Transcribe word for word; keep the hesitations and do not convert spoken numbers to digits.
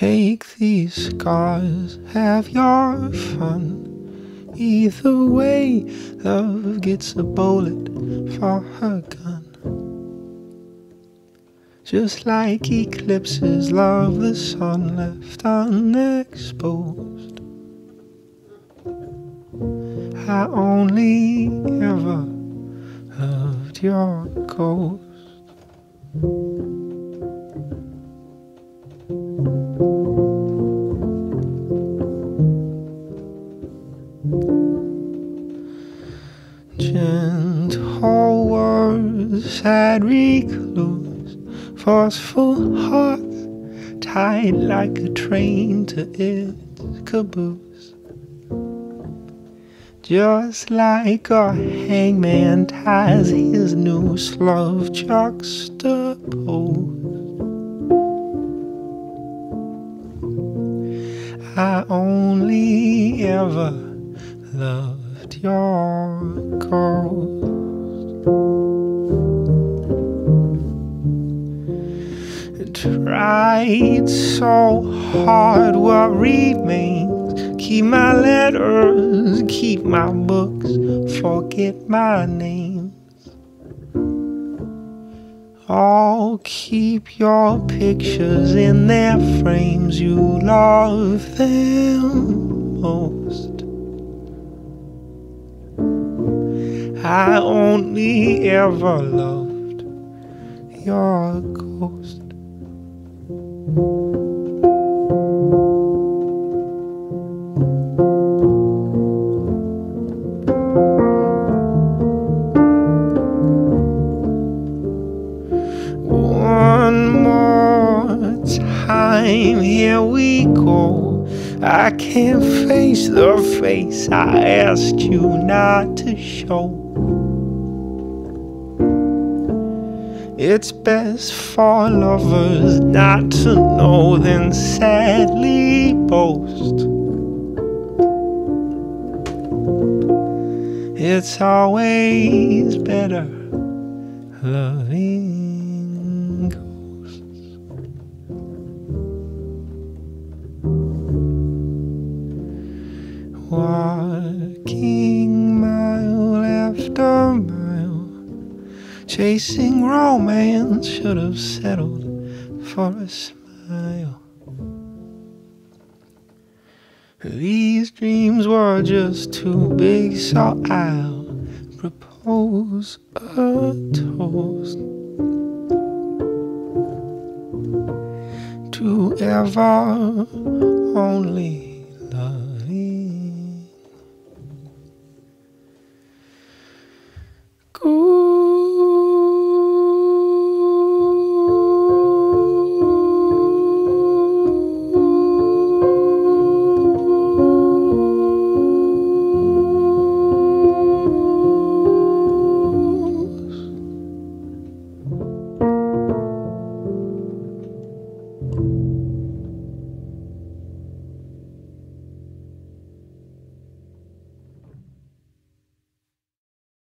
Take these scars, have your fun. Either way, love gets a bullet for her gun. Just like eclipses, love the sun left unexposed. I only ever loved your ghost. Gentle words, sad recluse, forceful hearts tied like a train to its caboose. Just like a hangman ties his noose, love juxtaposed. I only ever loved your ghost. Tried so hard, what remains? Keep my letters, keep my books, forget my names. I'll keep your pictures in their frames. You love them most. I only ever loved your ghost. One more time, here we go. I can't face the face I asked you not to show. It's best for lovers not to know, then sadly boast. It's always better loving ghosts. Walking mile after mile, chasing romance, should have settled for a smile. These dreams were just too big, so I'll propose a toast to ever only love